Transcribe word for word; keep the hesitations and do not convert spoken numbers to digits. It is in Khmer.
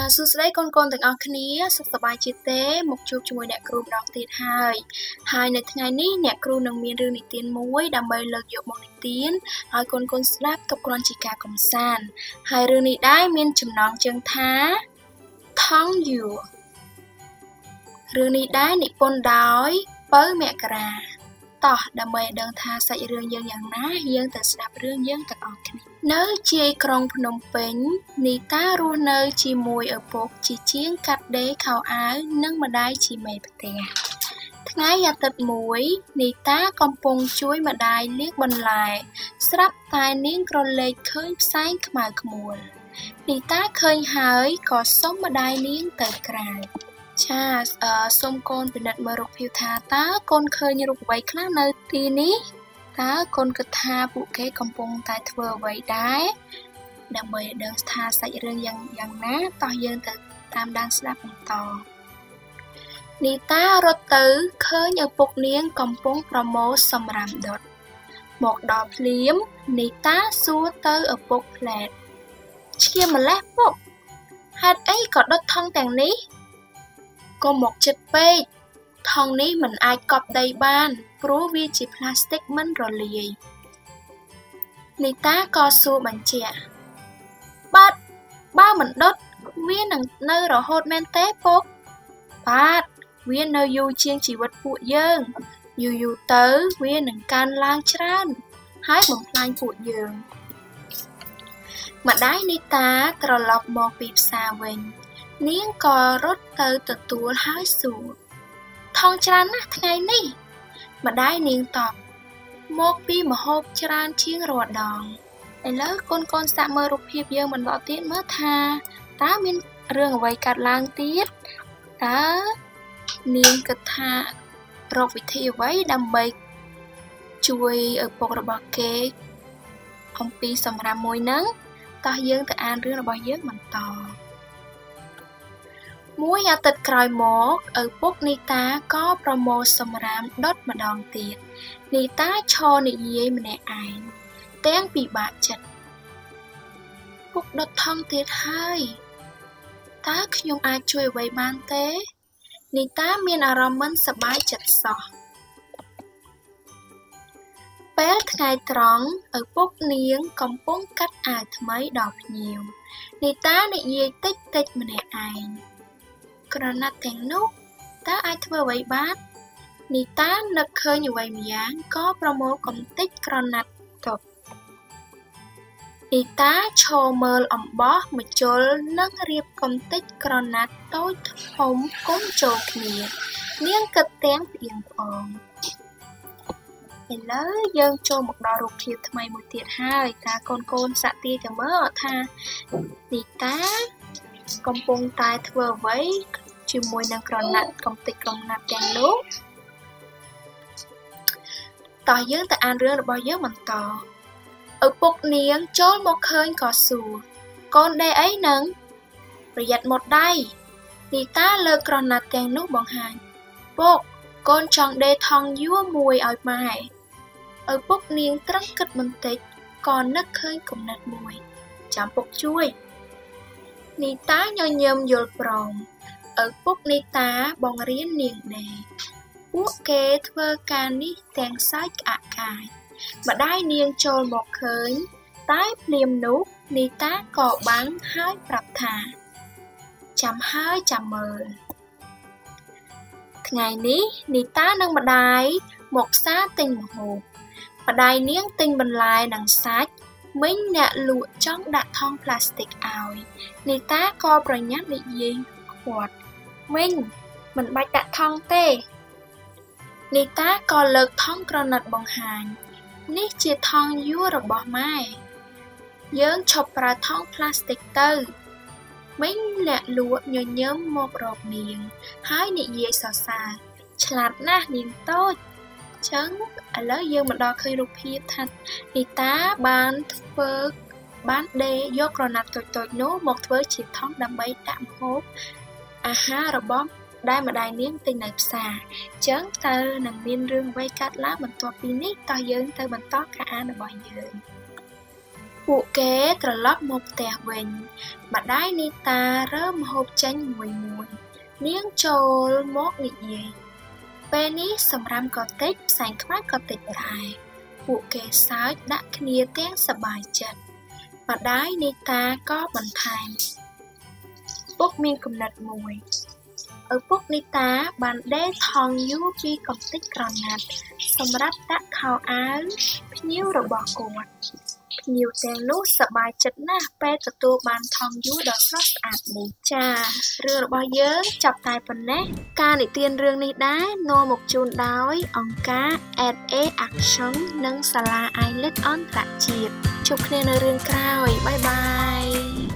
សួស្តីកូនកូនទាំងអស់គ្នាសុខសប្បាយជាទេមកជួបជាមួយអ្នកគ្រូម្ដងទៀតហើយហើយនៅថ្ងៃនេះអ្នកគ្រូនឹងមានរឿងនិទានមួយដើម្បីលើកយកមកនិទានឲ្យកូនកូនស្ដាប់ទុកគ្រាន់ជាការកម្សាន្តហើយរឿងនេះដែរមានចំណងជើងថាថង់យួររឿងនេះដែរនិពន្ធដោយពៅមករាតោះដើម្បីឲ្យដឹងថាសាច់រឿងយើងយ៉ាងណាយើងទៅស្ដាប់រឿងយើងទាំងអស់គ្នានៅជាយក្រុងភ្នំពេញនីតារស់នៅជាមួយឪពុកជាជាងកាត់ដេរខោអាវនិងម្ដាយជាមេផ្ទះថ្ងៃអាទិត្យមួយនីតាកំពុងជួយម្ដាយលាងបន្លែស្រាប់តែនាងក្រឡេកឃើញផ្សែងខ្មៅខ្មួលនីតាឃើញហើយក៏សុំម្ដាយនាងទៅក្រៅចាអឺសូមកូនពិនិត្យមើលរូបភាពថាតើកូនឃើញរូបអ្វីខ្លះនៅទីនេះតើកូនគិតថាពួកគេកំពុងតែធ្វើអ្វីដែរដើម្បីឲ្យដឹងថាសាច់រឿងយ៉ាងយ៉ាងណាតោះយើងទៅតាមដានស្ដាប់បន្តនីតារត់ទៅឃើញឪពុកនាងកំពុងប្រមូលសម្រាមដុតមកដល់ភ្លាមនីតាសួរទៅឪពុកផ្លែតឈាមម្លេះពុកហេតុអីក៏ដុតថង់ទាំងនេះកុំមកជិតពេកថង់នេះមិនអាចកប់ដីបានព្រោះវាជាផ្លាស្ទិកមិនរលាយនីតាក៏សួរបញ្ជាក់បើបើមិនដុតវានឹងនៅរហូតមែនទេពុកបាទវានៅយូរជាងជីវិតពួកយើងយូរយូរទៅវានឹងកើនឡើងច្រើនហើយបំផ្លាញពួកយើងម្ដាយនីតាត្រឡប់មកពីផ្សារវិញនាងក៏រត់ទៅទទួលហើយសួរថងច្រើនណាស់ថ្ងៃនេះម្ដាយនាងតបមកពីម្ហូបច្រើនជាងរាល់ដងឥឡូវកូនកូនសាកមើលរូបភាពយើងបន្តទៀតមើលថាតើមានរឿងអ្វីកើតឡើងទៀតតើនាងគិតថារកវិធីអ្វីដើម្បីជួយឪពុករបស់គេអំពីសម្រាប់មួយហ្នឹងតោះយើងទៅអានរឿងរបស់យើងបន្តមួយអាទិត្យក្រោយមកឪពុកនីតាក៏ប្រមូលសម្រាមដុតម្ដងទៀតនីតាឈរនិយាយម្នាក់ឯងទាំងពិបាកចិត្តពុកដុតថង់ទៀតហើយតើខ្ញុំអាចជួយអ្វីបានទេនីតាមានអារម្មណ៍មិនសប្បាយចិត្តសោះពេលថ្ងៃត្រង់ឪពុកនាងកំពុងកាត់អាវថ្មីដល់ភ្ញៀវនីតានិយាយតិចតិចម្នាក់ឯងក្រណាត់ទាំងនោះតើអាចធ្វើអ្វីបាននីតានឹកឃើញអ្វីម្យ៉ាងក៏ប្រមូលកំទេចក្រណាត់ទុកនីតាឈរមើលអំបោះម្ជុលនិងរៀបកំទេចក្រណាត់តូចធំគុំចូលគ្នានាងគិតទាំងផ្អៀងផ្អងឥឡូវយើងចូលមកដល់រូបភាពថ្មីមួយទៀតហើយតើកូនកូនសាក់ទាយទៅមើលថានីតាកំពុងតែធ្វើអ្វីជាមួយនឹងក្រណាត់កំទេចក្រណាត់ទាំងនោះតោះយើងទៅអានរឿងរបស់យើងបន្តឪពុកនាងចូលមកឃើញក៏សួរកូនដេអីនឹងប្រយ័ត្នមុតដៃនីតាលើកក្រណាត់ទាំងនោះបង្ហាញពុកកូនចង់ដេថង់យួរមួយឲ្យម៉ែឪពុកនាងត្រឹងគិតបន្តិចក៏នឹកឃើញគំនិតមួយចាំពុកជួយនីតាញញឹមយល់ព្រមឪពុកនីតាបង្រៀននាងដេរពួកគេធ្វើការនេះទាំងសើចក្អាកកាយម្ដាយនាងចូលមកឃើញតែភ្លាមនោះនីតាក៏បាំងហើយប្រាប់ថាចាំហើយចាំមើលថ្ងៃនេះនីតានិងម្ដាយមកផ្សារទិញម្ហូបម្ដាយនាងទិញបន្លែនិងសាច់មិញអ្នកលក់ចង់ដាក់ថង់ផ្លាស្ទិកឲ្យនីតាក៏ប្រញាប់និយាយគាត់មិញមិនបាច់ដាក់ថង់ទេនីតាក៏លើកថង់ក្រណាត់បង្ហាញនេះជាថង់យួររបស់ម៉ែយើងឈប់ប្រើថង់ផ្លាស្ទិកទៅមិញអ្នកលក់ញញឹមមករកនាងហើយនិយាយសរសើរឆ្លាតណាស់នាងតូចចឹងឥឡូវយើងមកដល់ឃើញរូបភាពថានីតាបានធ្វើបានដេរយកក្រណាត់តូចៗនោះមកធ្វើជាថង់ដើម្បីដាក់ម្ហូបអាហាររបស់ដែលម្ដាយនាងទិញនៅផ្សារចឹងតើនឹងមានរឿងអ្វីកើតឡើងបន្ទាប់ពីនេះតោះយើងទៅបន្តការអានរបស់យើងពួកគេត្រឡប់មកផ្ទះវិញម្ដាយនីតារើម្ហូបចេញមួយមួយនាងចូលមកនិយាយពេលនេះសម្រាមក៏តិចផ្សែងខ្មៅក៏តិចដែរពួកគេសើចដាក់គ្នាទាំងសប្បាយចិត្តម្ដាយនីតាក៏បន្ថែមពុកមានគំនិតមួយឪពុកនីតាបានដេរថង់យូរពីកំទេចក្រណាត់សម្រាប់ដាក់ខោអាវភ្ញៀវរបស់គាត់ភ្ញៀវទាំងនោះសប្បាយចិត្តណាស់ពេលទទួលបានថង់យូរដ៏ស្រស់ស្អាតនេះចារឿងរបស់យើងចាប់តែប៉ុណ្ណេះការនិទានរឿងនេះដែរនាំមកជូនដោយអង្គការ เอส เอ Action និងសាលា iLit អន្តរជាតិជួបគ្នានៅរឿងក្រោយបាយបាយ